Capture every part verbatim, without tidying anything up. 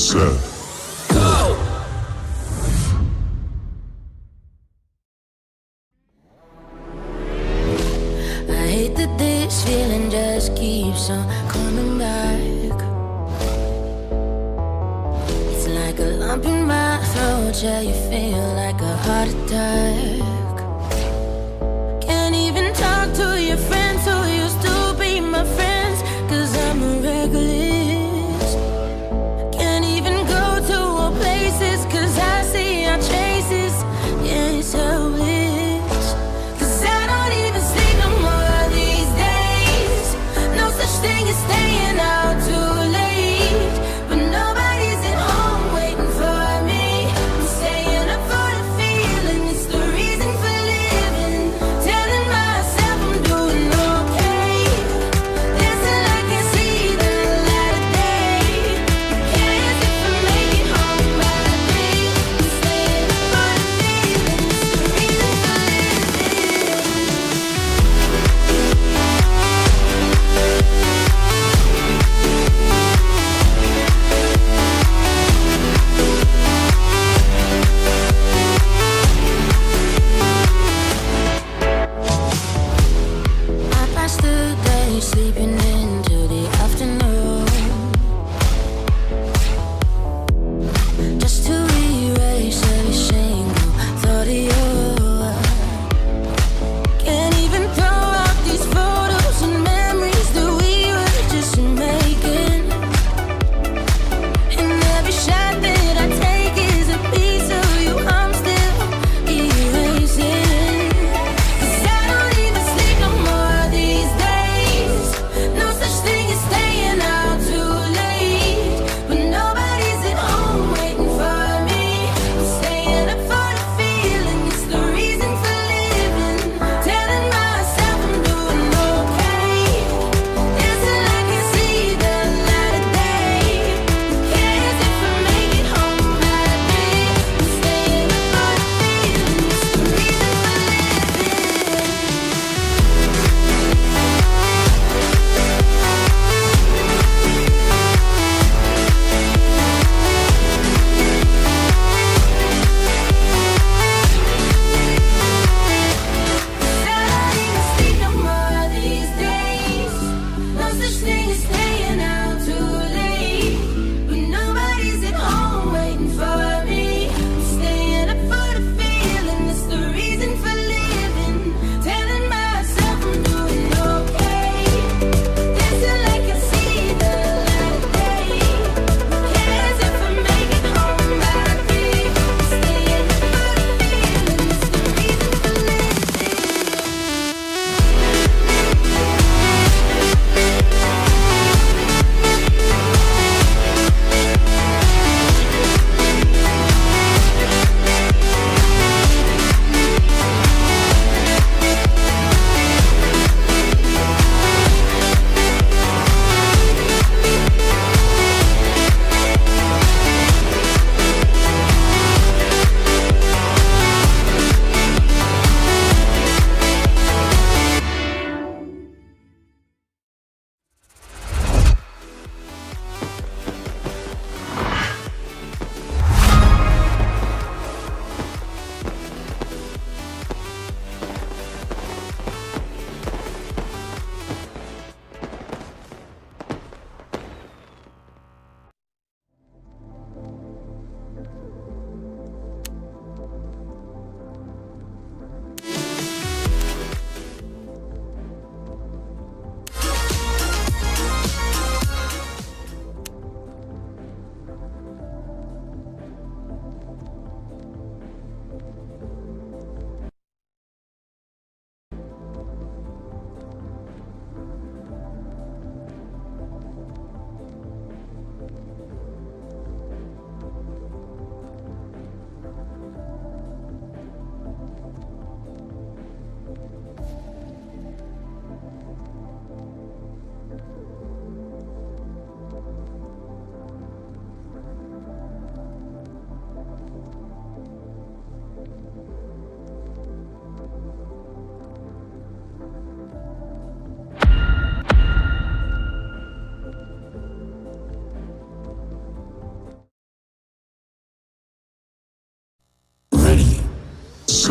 set. I hate that this feeling just keeps on coming back. It's like a lump in my throat, yeah, you feel like a heart attack. Can't even talk to your friends who used to be my friends, cause I'm a reckless. Can't even go to all places, cause I see our traces. Yeah, it's helpless. Cause I don't even sleep no more these days. No such thing as staying out too late. But nobody's at home waiting for me. I'm staying up for the feeling, it's the reason for living. Telling myself I'm doing okay. Dancing like I see the light of day. Can't if I make it home by three. I'm staying up for the feeling, it's the reason for living. I passed the day sleeping into the afternoon, just to erase every single thought of you. Can't even throw out these photos and memories that we were just making. And every shot that I take is a piece of you I'm still erasing. Cause I don't even sleep no more these days. No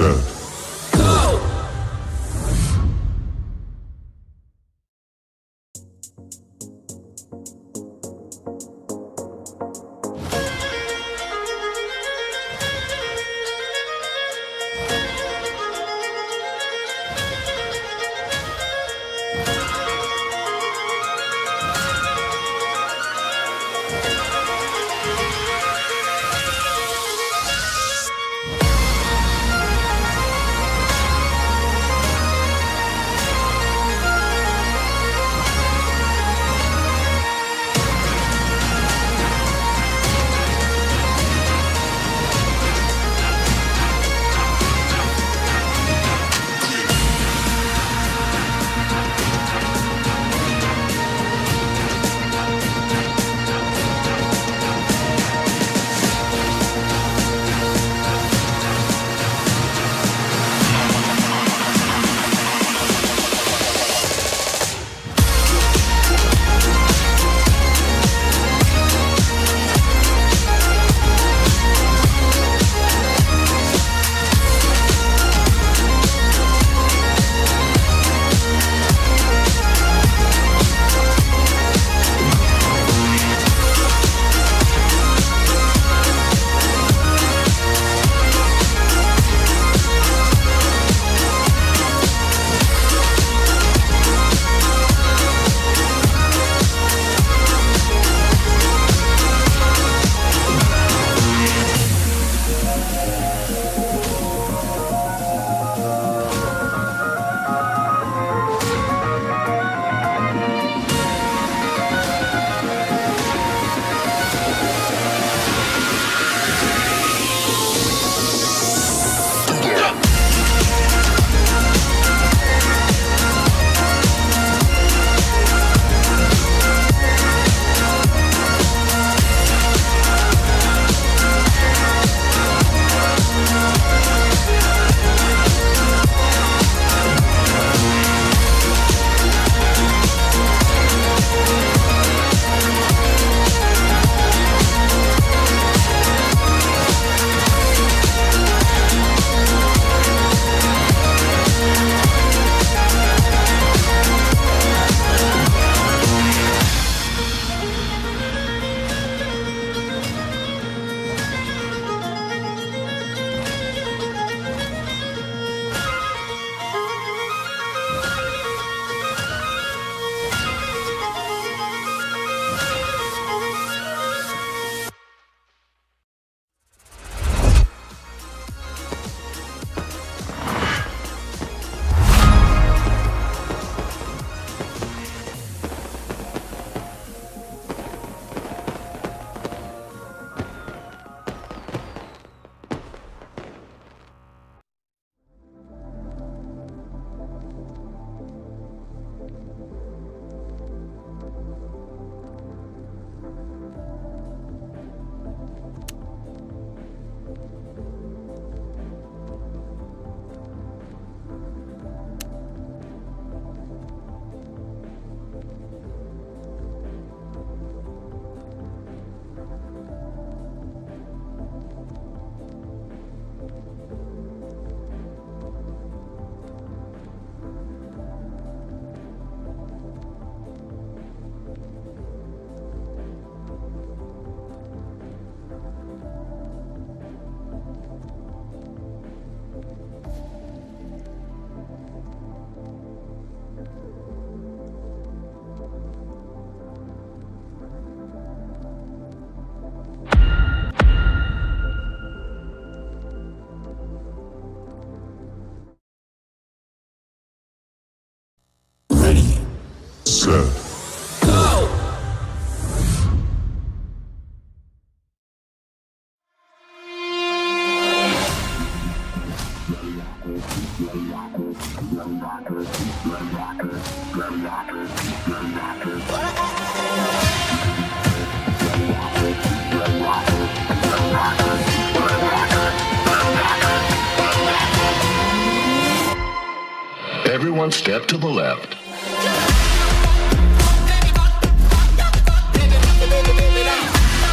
set, go! Everyone step to the left.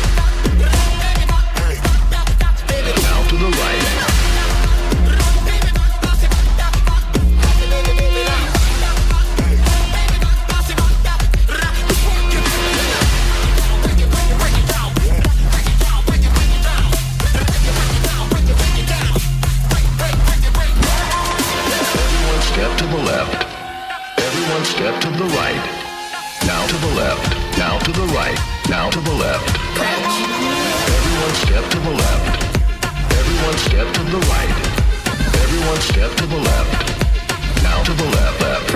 Now to the right. right. Now to the left. Now to the right. Now to the left. Everyone step to the left. Everyone step to the right. Everyone step to the left. Now to the left. Left.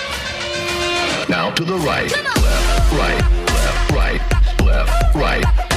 Now to the right. Left. Right. Left. Right. Left. Right.